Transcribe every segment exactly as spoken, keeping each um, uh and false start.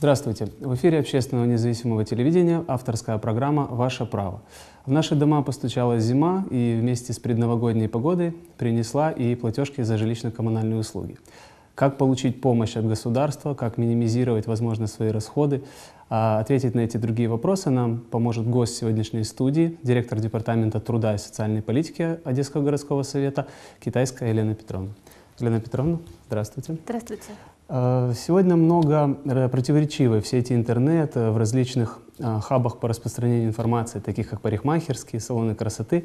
Здравствуйте! В эфире общественного независимого телевидения авторская программа «Ваше право». В наши дома постучала зима и вместе с предновогодней погодой принесла и платежки за жилищно-коммунальные услуги. Как получить помощь от государства, как минимизировать, возможно, свои расходы, а ответить на эти другие вопросы нам поможет гость сегодняшней студии, директор Департамента труда и социальной политики Одесского городского совета Китайская Елена Петровна. Елена Петровна, здравствуйте. Здравствуйте. Сегодня много противоречивой в сети интернет, в различных хабах по распространению информации, таких как парикмахерские, салоны красоты,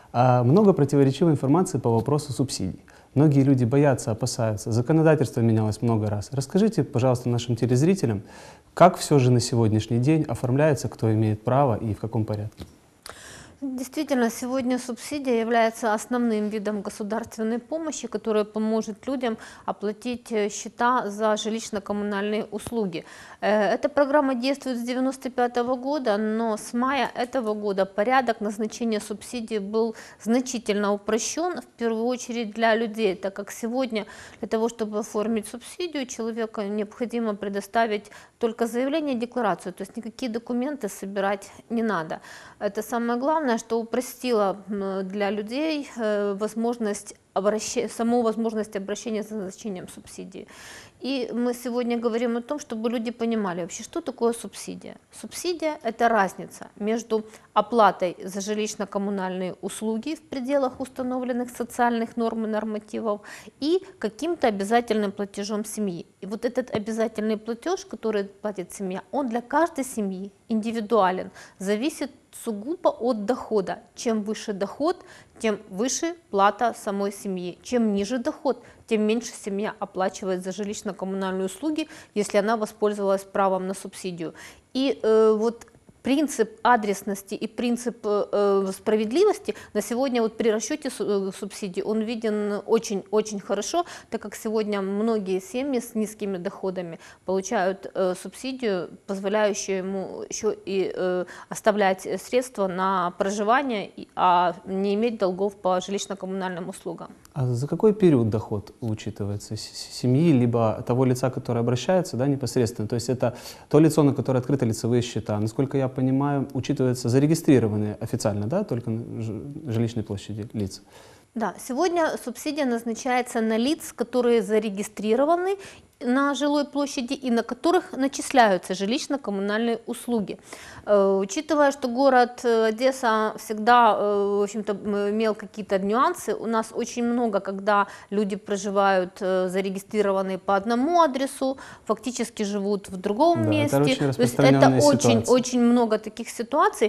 много противоречивой информации по вопросу субсидий. Многие люди боятся, опасаются. Законодательство менялось много раз. Расскажите, пожалуйста, нашим телезрителям, как все же на сегодняшний день оформляется, кто имеет право и в каком порядке? Действительно, сегодня субсидия является основным видом государственной помощи, которая поможет людям оплатить счета за жилищно-коммунальные услуги. Эта программа действует с девяносто пятого года, но с мая этого года порядок назначения субсидий был значительно упрощен, в первую очередь для людей, так как сегодня для того, чтобы оформить субсидию, человеку необходимо предоставить только заявление и декларацию, то есть никакие документы собирать не надо. Это самое главное, что упростило для людей возможность обращения, саму возможность обращения за назначением субсидии. И мы сегодня говорим о том, чтобы люди понимали вообще, что такое субсидия. Субсидия – это разница между оплатой за жилищно-коммунальные услуги в пределах установленных социальных норм и нормативов и каким-то обязательным платежом семьи. И вот этот обязательный платеж, который платит семья, он для каждой семьи индивидуален, зависит сугубо от дохода. Чем выше доход, тем выше плата самой семьи. Чем ниже доход, тем меньше семья оплачивает за жилищно-коммунальные услуги, если она воспользовалась правом на субсидию. И э, вот принцип адресности и принцип э, справедливости на сегодня вот при расчете субсидий он виден очень-очень хорошо, так как сегодня многие семьи с низкими доходами получают э, субсидию, позволяющую ему еще и э, оставлять средства на проживание, а не иметь долгов по жилищно-коммунальным услугам. А за какой период доход учитывается семьи, либо того лица, которое обращается, да, непосредственно? То есть это то лицо, на которое открыты лицевые счета. Насколько я понимаю, учитываются зарегистрированные официально, да, только на жилищной площади лица? Да, сегодня субсидия назначается на лиц, которые зарегистрированы на жилой площади и на которых начисляются жилищно-коммунальные услуги. Э, учитывая, что город Одесса всегда э, в общем-то, имел какие-то нюансы, у нас очень много, когда люди проживают э, зарегистрированные по одному адресу, фактически живут в другом да, месте. Это очень То есть это очень-очень много таких ситуаций,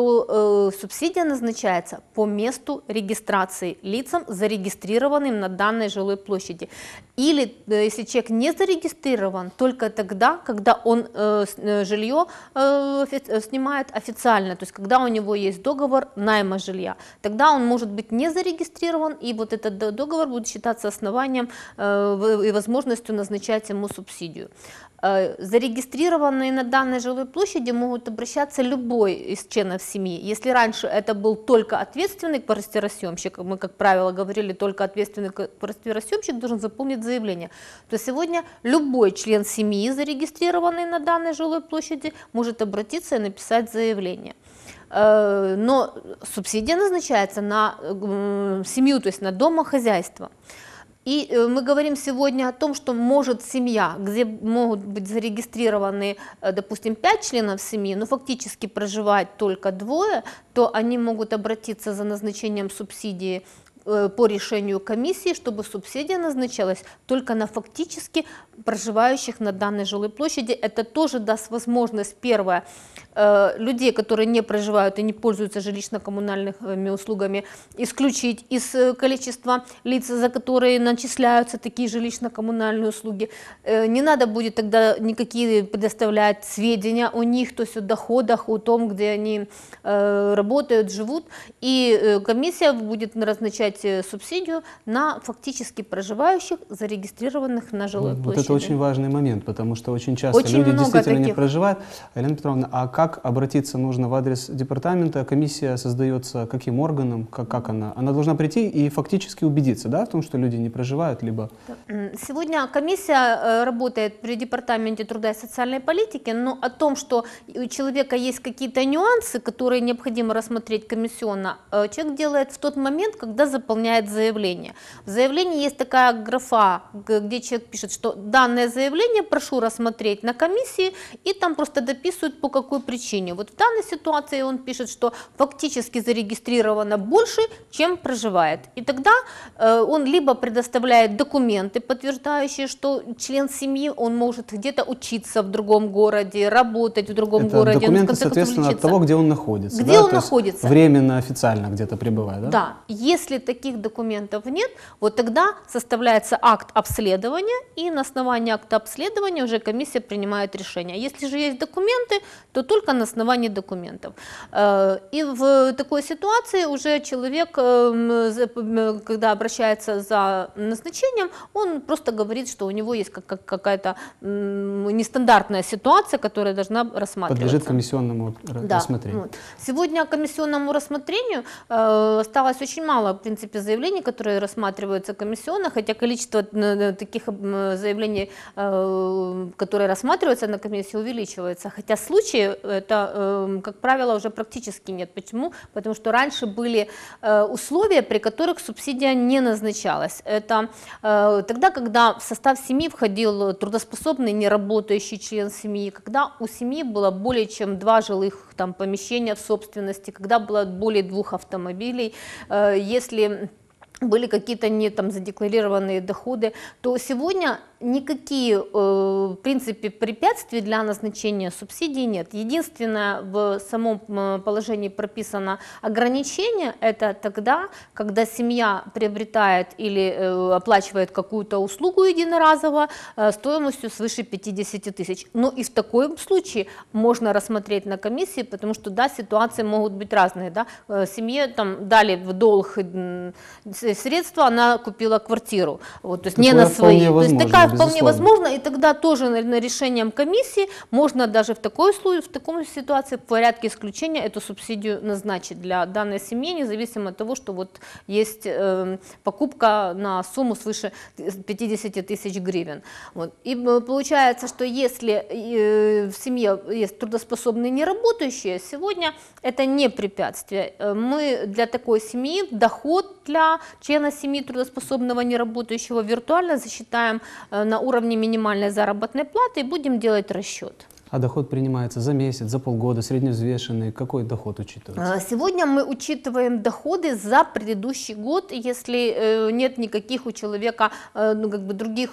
то э, субсидия назначается по месту регистрации лицам, зарегистрированным на данной жилой площади. Или э, если человек не зарегистрирован, только тогда, когда он э, жилье э, снимает официально, то есть когда у него есть договор найма жилья, тогда он может быть не зарегистрирован, и вот этот договор будет считаться основанием э, и возможностью назначать ему субсидию. Зарегистрированные на данной жилой площади могут обращаться любой из членов семьи. Если раньше это был только ответственный квартиросъемщик, мы, как правило, говорили, только ответственный квартиросъемщик должен заполнить заявление, то сегодня любой член семьи, зарегистрированный на данной жилой площади, может обратиться и написать заявление. Но субсидия назначается на семью, то есть на домохозяйство. И мы говорим сегодня о том, что может семья, где могут быть зарегистрированы, допустим, пять членов семьи, но фактически проживать только двое, то они могут обратиться за назначением субсидии по решению комиссии, чтобы субсидия назначалась только на фактически проживающих на данной жилой площади. Это тоже даст возможность, первое, людей, которые не проживают и не пользуются жилищно-коммунальными услугами, исключить из количества лиц, за которые начисляются такие жилищно-коммунальные услуги. Не надо будет тогда никакие предоставлять сведения о них, то есть о доходах, о том, где они работают, живут. И комиссия будет назначать получать субсидию на фактически проживающих, зарегистрированных на жилой вот площади. Это очень важный момент, потому что очень часто очень люди много действительно таких. не проживают. Елена Петровна, а как обратиться нужно в адрес департамента? Комиссия создается каким органом? Как, как она? Она должна прийти и фактически убедиться, да, в том, что люди не проживают, либо... Сегодня комиссия работает при Департаменте труда и социальной политики, но о том, что у человека есть какие-то нюансы, которые необходимо рассмотреть комиссионно, человек делает в тот момент, когда заполняет заявление. В заявлении есть такая графа, где человек пишет, что данное заявление прошу рассмотреть на комиссии, и там просто дописывают, по какой причине. Вот в данной ситуации он пишет, что фактически зарегистрировано больше, чем проживает. И тогда э, он либо предоставляет документы, подтверждающие, что член семьи, он может где-то учиться в другом городе, работать в другом Это городе. документы, соответственно, от того, где он находится. Где да? он То находится. Временно, официально где-то пребывает, да? Да. Если таких документов нет, вот тогда составляется акт обследования, и на основании акта обследования уже комиссия принимает решение. Если же есть документы, то только на основании документов. И в такой ситуации уже человек, когда обращается за назначением, он просто говорит, что у него есть какая-то нестандартная ситуация, которая должна рассматриваться. Подлежит комиссионному да. рассмотрению. Вот. Сегодня комиссионному рассмотрению э, осталось очень мало, в принципе, заявлений, которые рассматриваются комиссионно, хотя количество э, таких э, заявлений, э, которые рассматриваются на комиссии, увеличивается. Хотя случаев, это, э, как правило, уже практически нет. Почему? Потому что раньше были э, условия, при которых субсидия не назначалась. Это э, тогда, когда в состав семьи входил трудоспособный, неработающий член семьи, когда у семьи было более чем два жилых там, помещения в собственности, когда было более двух автомобилей, э, если были какие-то не там задекларированные доходы, то сегодня никакие, в принципе, препятствий для назначения субсидий нет. Единственное, в самом положении прописано ограничение, это тогда, когда семья приобретает или оплачивает какую-то услугу единоразово стоимостью свыше пятидесяти тысяч. Но и в таком случае можно рассмотреть на комиссии, потому что, да, ситуации могут быть разные. Да? Семье там дали в долг средства, она купила квартиру, вот, то есть такое не на свои. То есть такая вполне безусловно. возможно, и тогда тоже на, на решением комиссии можно даже в такой случае, в такой ситуации в порядке исключения эту субсидию назначить для данной семьи, независимо от того, что вот есть э, покупка на сумму свыше пятидесяти тысяч гривен. Вот. И получается, что если э, в семье есть трудоспособные неработающие, сегодня это не препятствие. Мы для такой семьи доход для члена семьи трудоспособного неработающего виртуально засчитаем на уровне минимальной заработной платы и будем делать расчет. А доход принимается за месяц, за полгода, средневзвешенный? Какой доход учитывается? Сегодня мы учитываем доходы за предыдущий год, если нет никаких у человека ну, как бы других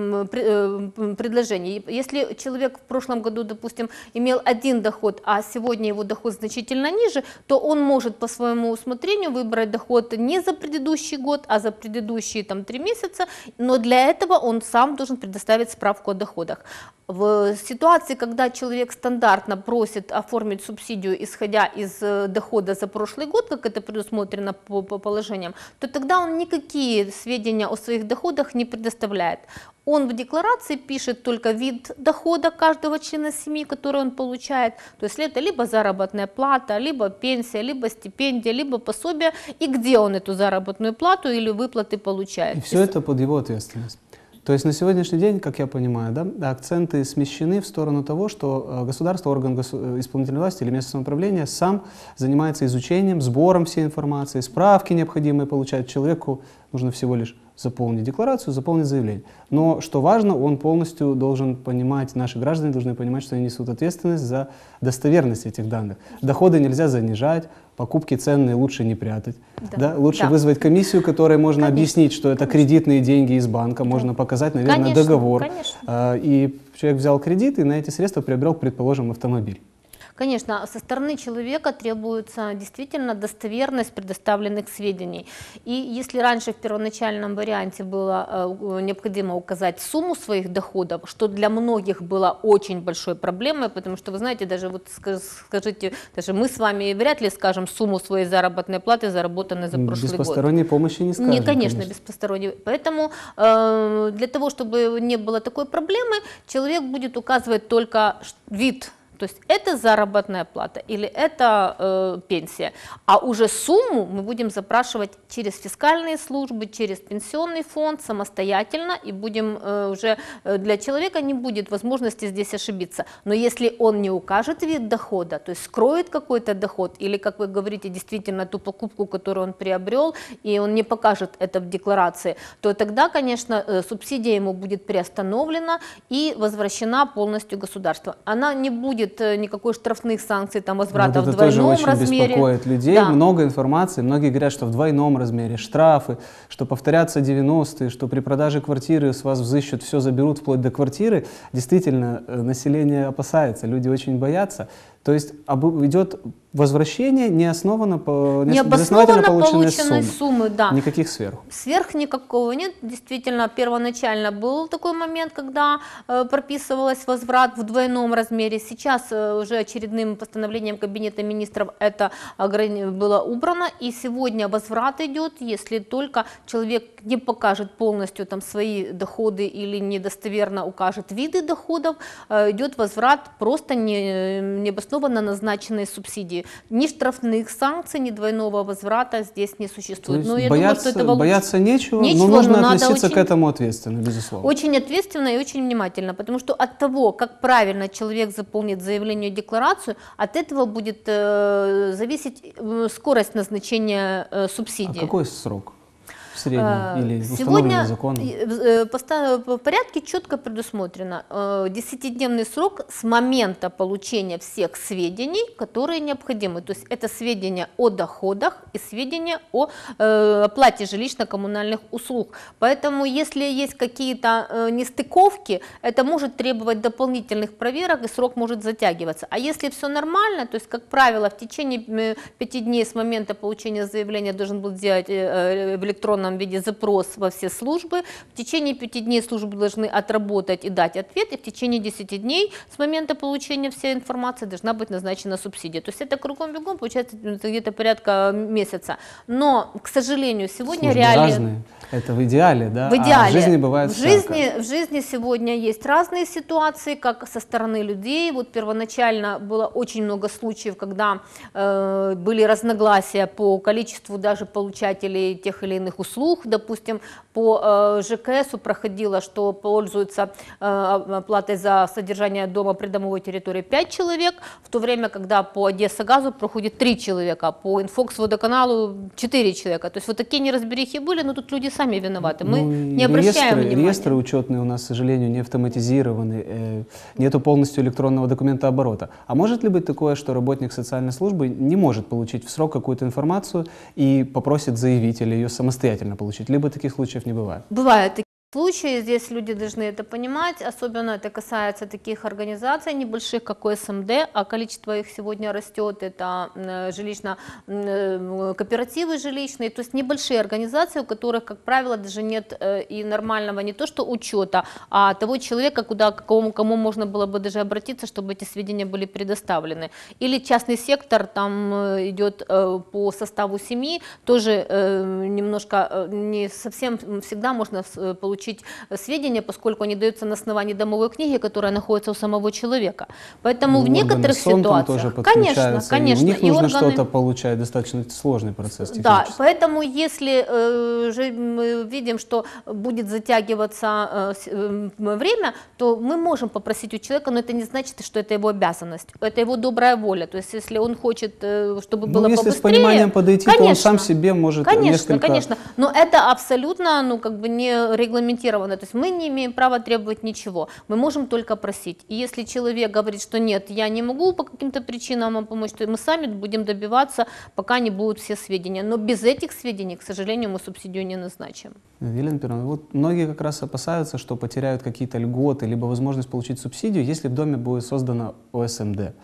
предложений. Если человек в прошлом году, допустим, имел один доход, а сегодня его доход значительно ниже, то он может по своему усмотрению выбрать доход не за предыдущий год, а за предыдущие там, три месяца, но для этого он сам должен предоставить справку о доходах. В ситуации, когда человек стандартно просит оформить субсидию, исходя из дохода за прошлый год, как это предусмотрено по, по положениям, то тогда он никакие сведения о своих доходах не предоставляет. Он в декларации пишет только вид дохода каждого члена семьи, который он получает. То есть это либо заработная плата, либо пенсия, либо стипендия, либо пособие, и где он эту заработную плату или выплаты получает. И все это под его ответственность. То есть на сегодняшний день, как я понимаю, да, акценты смещены в сторону того, что государство, орган госу- исполнительной власти или местное самоуправление сам занимается изучением, сбором всей информации, справки необходимые получает. Человеку нужно всего лишь заполнить декларацию, заполнить заявление. Но, что важно, он полностью должен понимать, наши граждане должны понимать, что они несут ответственность за достоверность этих данных. Доходы нельзя занижать, покупки ценные лучше не прятать. Да. Да? Лучше Да. вызвать комиссию, которой можно Конечно. объяснить, что это Конечно. кредитные деньги из банка, Да. можно показать, наверное, Конечно, договор. конечно. И человек взял кредит и на эти средства приобрел, предположим, автомобиль. Конечно, со стороны человека требуется действительно достоверность предоставленных сведений. И если раньше в первоначальном варианте было э, необходимо указать сумму своих доходов, что для многих было очень большой проблемой, потому что, вы знаете, даже вот скажите, даже мы с вами вряд ли скажем сумму своей заработной платы, заработанной за прошлый без год. Без посторонней помощи не скажем. Не, конечно, конечно. без посторонней. Поэтому э, для того, чтобы не было такой проблемы, человек будет указывать только вид. То есть это заработная плата или это э, пенсия. А уже сумму мы будем запрашивать через фискальные службы, через пенсионный фонд самостоятельно. И будем э, уже для человека не будет возможности здесь ошибиться. Но если он не укажет вид дохода, то есть скроет какой-то доход, или, как вы говорите, действительно ту покупку, которую он приобрел, и он не покажет это в декларации, то тогда, конечно, субсидия ему будет приостановлена и возвращена полностью государству. Она не будет никакой штрафных санкций, там, возврата вот в двойном тоже очень размере. Беспокоит людей, да. Много информации, многие говорят, что в двойном размере, штрафы, что повторятся девяностые, что при продаже квартиры с вас взыщут, все заберут вплоть до квартиры. Действительно, население опасается, люди очень боятся. То есть идет возвращение не основано по необоснованно полученной суммы. суммы да. Никаких сверху. Сверх никакого нет. Действительно, первоначально был такой момент, когда э, прописывалось возврат в двойном размере. Сейчас э, уже очередным постановлением Кабинета министров это было убрано. И сегодня возврат идет, если только человек не покажет полностью там свои доходы или недостоверно укажет виды доходов, э, идет возврат просто не, необоснованно назначенной субсидии. Ни штрафных санкций, ни двойного возврата здесь не существует. Но я бояться, думаю, что это бояться нечего, нечего, но нужно но относиться очень, к этому ответственно, безусловно. Очень ответственно и очень внимательно, потому что от того, как правильно человек заполнит заявление, декларацию, от этого будет э, зависеть скорость назначения э, субсидии. А какой срок? Средний, или сегодня законом? В порядке четко предусмотрено десятидневный срок с момента получения всех сведений, которые необходимы. То есть это сведения о доходах и сведения о оплате жилищно-коммунальных услуг. Поэтому если есть какие-то нестыковки, это может требовать дополнительных проверок и срок может затягиваться. А если все нормально, то есть, как правило, в течение пяти дней с момента получения заявления должен был сделать в электронном виде запрос во все службы, в течение пяти дней службы должны отработать и дать ответ, и в течение десяти дней с момента получения всей информации должна быть назначена субсидия. То есть это кругом-бегом получается где-то порядка месяца. Но, к сожалению, сегодня службы реалии... разные. Это в идеале, да? В идеале. А в жизни бывает в жизни, в жизни сегодня есть разные ситуации, как со стороны людей. Вот первоначально было очень много случаев, когда э, были разногласия по количеству даже получателей тех или иных услуг. Допустим, по э, ЖКСу проходило, что пользуются э, оплатой за содержание дома придомовой территории пять человек, в то время, когда по Одессагазу проходит три человека, по Инфокс-водоканалу четыре человека. То есть вот такие неразберихи были, но тут люди сами виноваты. Мы ну, не обращаем реестры, внимания. Реестры учетные у нас, к сожалению, не автоматизированы, э, нету полностью электронного документооборота. А может ли быть такое, что работник социальной службы не может получить в срок какую-то информацию и попросит заявителя ее самостоятельно получить? Либо таких случаев не бывает? Бывают такие случаи, здесь люди должны это понимать, особенно это касается таких организаций небольших, как о эс эм дэ, а количество их сегодня растет, это жилищно, кооперативы жилищные, то есть небольшие организации, у которых, как правило, даже нет и нормального не то что учета, а того человека, куда, к кому, кому можно было бы даже обратиться, чтобы эти сведения были предоставлены. Или частный сектор, там идет по составу семьи, тоже немножко, не совсем всегда можно получить получить сведения, поскольку они даются на основании домовой книги, которая находится у самого человека. Поэтому ну, в некоторых ситуациях, тоже конечно, конечно, у них нужно органы... что-то получать, достаточно сложный процесс технический. Да, поэтому если э, же мы видим, что будет затягиваться э, время, то мы можем попросить у человека, но это не значит, что это его обязанность, это его добрая воля. То есть если он хочет, э, чтобы ну, было если побыстрее, с пониманием подойти, конечно, то он сам себе может конечно, несколько... Конечно, но это абсолютно, ну, как бы не регламентировано. То есть мы не имеем права требовать ничего, мы можем только просить. И если человек говорит, что нет, я не могу по каким-то причинам вам помочь, то мы сами будем добиваться, пока не будут все сведения. Но без этих сведений, к сожалению, мы субсидию не назначим. Елена Петровна, вот многие как раз опасаются, что потеряют какие-то льготы, либо возможность получить субсидию, если в доме будет создана о эс эм дэ.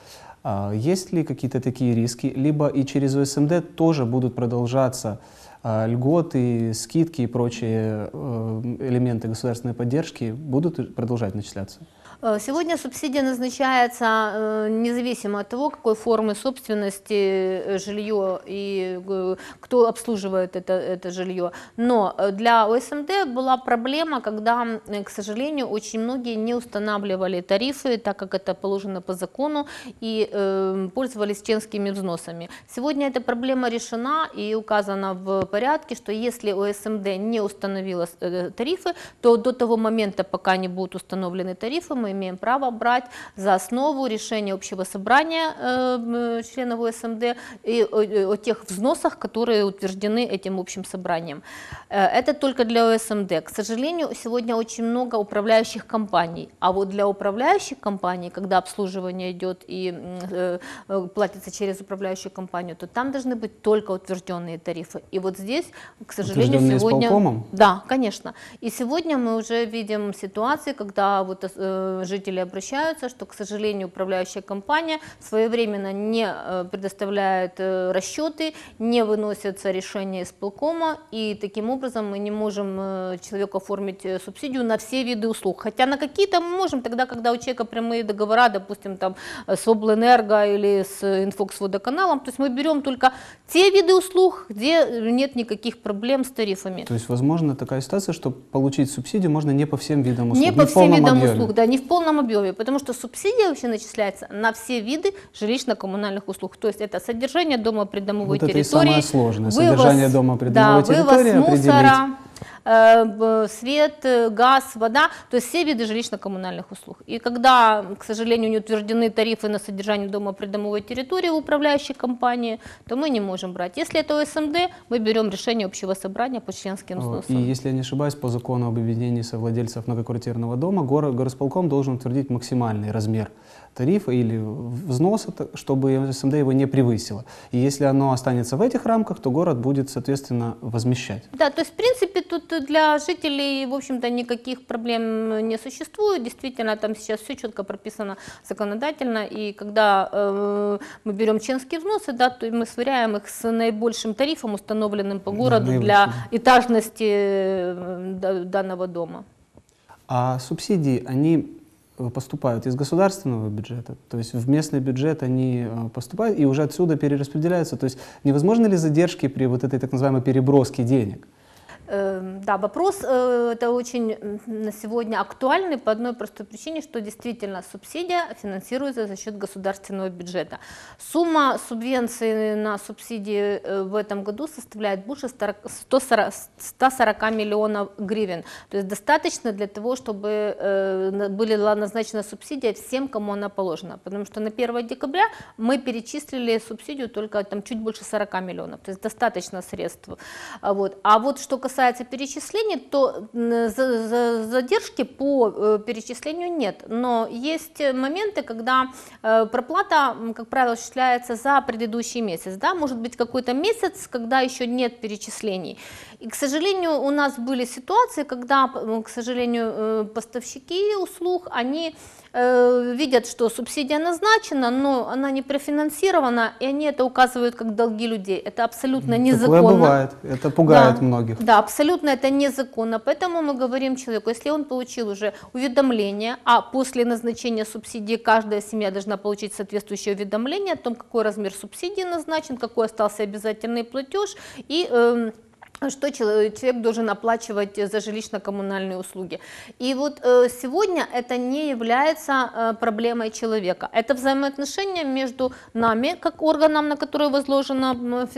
А есть ли какие-то такие риски, либо и через ОСМД тоже будут продолжаться а, льготы, скидки и прочие э, элементы государственной поддержки будут продолжать начисляться? Сегодня субсидия назначается независимо от того, какой формы собственности жилье и кто обслуживает это, это жилье. Но для ОСМД была проблема, когда, к сожалению, очень многие не устанавливали тарифы, так как это положено по закону, и э, пользовались членскими взносами. Сегодня эта проблема решена и указана в порядке, что если ОСМД не установила тарифы, то до того момента, пока не будут установлены тарифы, мы имеем право брать за основу решение общего собрания э, членов ОСМД и о, о тех взносах, которые утверждены этим общим собранием. Э, это только для ОСМД. К сожалению, сегодня очень много управляющих компаний, а вот для управляющих компаний, когда обслуживание идет и э, э, платится через управляющую компанию, то там должны быть только утвержденные тарифы. И вот здесь, к сожалению, сегодня... Исполкомом? Да, конечно. И сегодня мы уже видим ситуации, когда вот э, жители обращаются, что, к сожалению, управляющая компания своевременно не предоставляет расчеты, не выносятся решения исполкома, и таким образом мы не можем человеку оформить субсидию на все виды услуг. Хотя на какие-то мы можем тогда, когда у человека прямые договора, допустим, там с Облэнерго или с Инфокс-водоканалом, то есть мы берем только те виды услуг, где нет никаких проблем с тарифами. То есть возможно такая ситуация, что получить субсидию можно не по всем видам услуг, не по всем видам объеме. услуг, да, не в полном объеме, потому что субсидия вообще начисляется на все виды жилищно-коммунальных услуг. То есть это содержание дома придомовой вот территории, это и самое сложное, вывоз, содержание дома придомовой да, территории, вывоз мусора, определить. свет, газ, вода, то есть все виды жилищно-коммунальных услуг. И когда, к сожалению, не утверждены тарифы на содержание дома придомовой территории в управляющей компании, то мы не можем брать. Если это ОСМД, мы берем решение общего собрания по членским взносам. И если я не ошибаюсь, по закону об объединении совладельцев многоквартирного дома, город, горосполком должен утвердить максимальный размер тарифа или взноса, чтобы ОСМД его не превысило. И если оно останется в этих рамках, то город будет, соответственно, возмещать. Да, то есть, в принципе, тут для жителей, в общем-то, никаких проблем не существует. Действительно, там сейчас все четко прописано законодательно. И когда э, мы берем членские взносы, да, то мы сверяем их с наибольшим тарифом, установленным по городу, да, для этажности данного дома. А субсидии, они поступают из государственного бюджета, то есть в местный бюджет они поступают и уже отсюда перераспределяются. То есть невозможно ли задержки при вот этой так называемой переброске денег? Да, вопрос это очень на сегодня актуальный по одной простой причине, что действительно субсидия финансируется за счет государственного бюджета. Сумма субвенции на субсидии в этом году составляет больше ста сорока миллионов гривен. То есть достаточно для того, чтобы была назначена субсидия всем, кому она положена. Потому что на первое декабря мы перечислили субсидию только там, чуть больше сорока миллионов. То есть достаточно средств. Вот. А вот что касается касается перечислений, то задержки по перечислению нет, но есть моменты, когда проплата, как правило, осуществляется за предыдущий месяц, да, может быть какой-то месяц, когда еще нет перечислений. И, к сожалению, у нас были ситуации, когда, к сожалению, поставщики услуг, они видят, что субсидия назначена, но она не профинансирована, и они это указывают как долги людей. Это абсолютно незаконно. Такое бывает, это пугает да, многих. Да, абсолютно это незаконно. Поэтому мы говорим человеку, если он получил уже уведомление, а после назначения субсидии каждая семья должна получить соответствующее уведомление о том, какой размер субсидии назначен, какой остался обязательный платеж и э, что человек должен оплачивать за жилищно-коммунальные услуги. И вот э, сегодня это не является э, проблемой человека. Это взаимоотношения между нами, как органом, на который возложена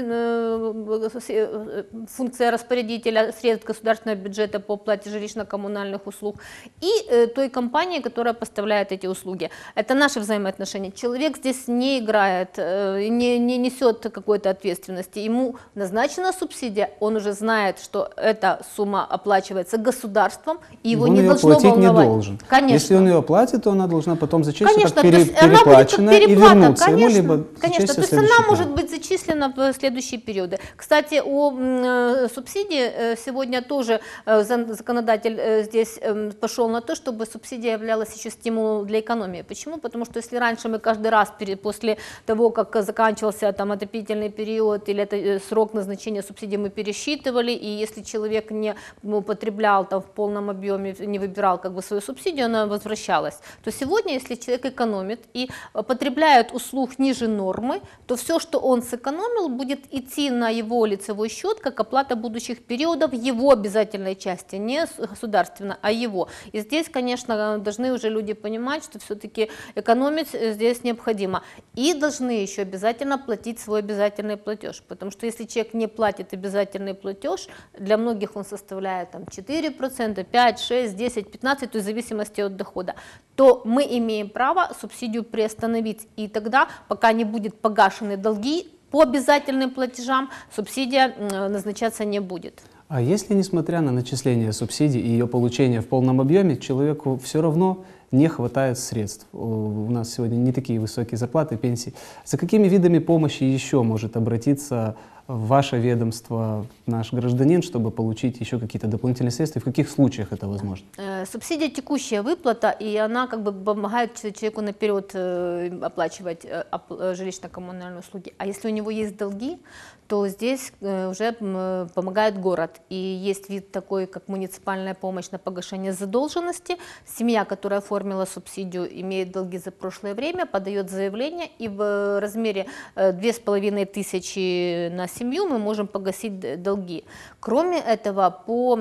э, функция распорядителя средств государственного бюджета по оплате жилищно-коммунальных услуг, и э, той компании, которая поставляет эти услуги. Это наши взаимоотношения. Человек здесь не играет, э, не, не несет какой-то ответственности. Ему назначена субсидия, он уже уже знает, что эта сумма оплачивается государством, и его он не ее должно платить волновать. не должен. Конечно. Если он ее оплатит, то она должна потом зачислиться Конечно, как пере, то есть она будет как переплаченная и переплата, вернуться конечно, ему, либо конечно. То есть она следующий может период. быть зачислена в следующие периоды. Кстати, о э, субсидии э, сегодня тоже э, законодатель э, здесь э, пошел на то, чтобы субсидия являлась еще стимулом для экономии. Почему? Потому что если раньше мы каждый раз перед, после того, как заканчивался там отопительный период или это, э, срок назначения субсидии, мы пересчитывали, и если человек не употреблял там в полном объеме, не выбирал как бы свою субсидию, она возвращалась, то сегодня, если человек экономит и потребляет услуг ниже нормы, то все, что он сэкономил, будет идти на его лицевой счет как оплата будущих периодов его обязательной части, не государственно, а его. И здесь, конечно, должны уже люди понимать, что все-таки экономить здесь необходимо. И должны еще обязательно платить свой обязательный платеж, потому что если человек не платит обязательный платеж, для многих он составляет там, четыре процента, пять, шесть, десять, пятнадцать, то есть в зависимости от дохода, то мы имеем право субсидию приостановить. И тогда, пока не будет погашены долги по обязательным платежам, субсидия назначаться не будет. А если, несмотря на начисление субсидий и ее получение в полном объеме, человеку все равно не хватает средств? У нас сегодня не такие высокие зарплаты, пенсии. За какими видами помощи еще может обратиться в ваше ведомство наш гражданин, чтобы получить еще какие-то дополнительные средства? И в каких случаях это возможно? Субсидия текущая выплата, и она как бы помогает человеку наперед оплачивать жилищно-коммунальные услуги. А если у него есть долги, то здесь уже помогает город. И есть вид такой, как муниципальная помощь на погашение задолженности. Семья, которая оформила субсидию, имеет долги за прошлое время, подает заявление, и в размере две с половиной тысячи на семью мы можем погасить долги. Кроме этого, по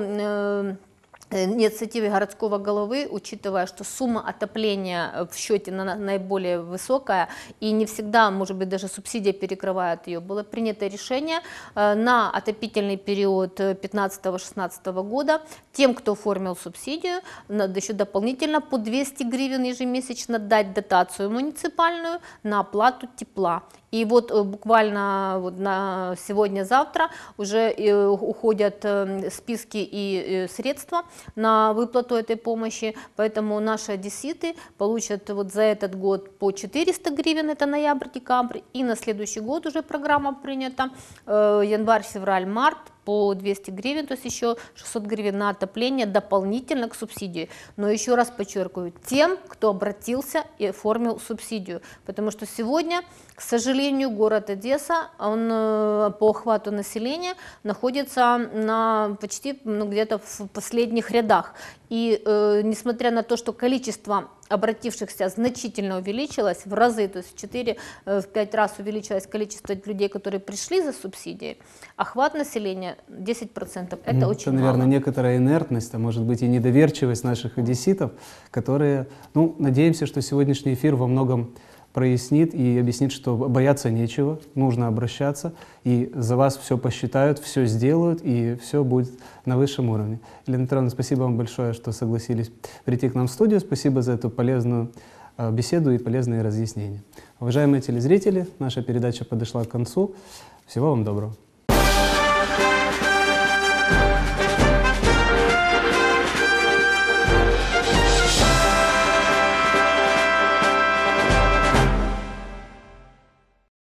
инициативе городского головы, учитывая, что сумма отопления в счете наиболее высокая и не всегда, может быть, даже субсидия перекрывает ее, было принято решение на отопительный период пятнадцатого-шестнадцатого года тем, кто оформил субсидию, надо еще дополнительно по двести гривен ежемесячно дать дотацию муниципальную на оплату тепла. И вот буквально вот на сегодня-завтра уже уходят списки и средства на выплату этой помощи, поэтому наши одесситы получат вот за этот год по четыреста гривен, это ноябрь-декабрь, и на следующий год уже программа принята, январь, февраль, март, по двести гривен, то есть еще шестьсот гривен на отопление дополнительно к субсидии. Но еще раз подчеркиваю, тем, кто обратился и оформил субсидию, потому что сегодня, к сожалению, город Одесса, он по охвату населения находится на почти ну, где-то в последних рядах. И э, несмотря на то, что количество обратившихся значительно увеличилось в разы, то есть в четыре-пять раз увеличилось количество людей, которые пришли за субсидией, охват населения десять процентов. Это ну, очень это, наверное, мало. некоторая инертность, а может быть и недоверчивость наших одесситов, которые, ну, надеемся, что сегодняшний эфир во многом прояснит и объяснит, что бояться нечего, нужно обращаться, и за вас все посчитают, все сделают, и все будет на высшем уровне. Елена Петровна, спасибо вам большое, что согласились прийти к нам в студию, спасибо за эту полезную беседу и полезные разъяснения. Уважаемые телезрители, наша передача подошла к концу. Всего вам доброго.